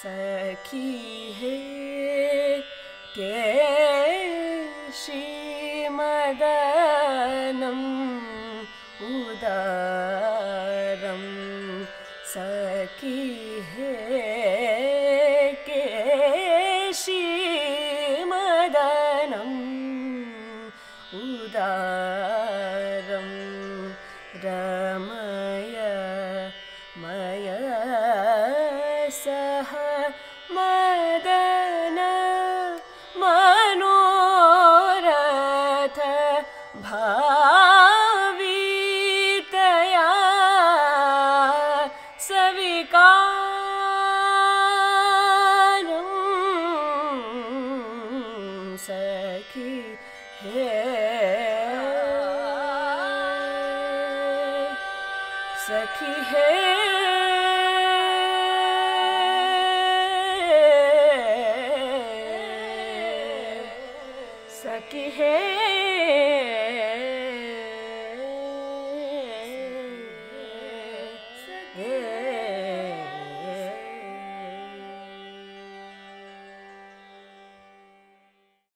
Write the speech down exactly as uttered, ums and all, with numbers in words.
सखी हे केशी मदनम् उदारं सखी हे केशी मदनम् उदारं रमय मय सह मदन मनोरथ भावितया सविकारं सखी हे सखी हे सखी हे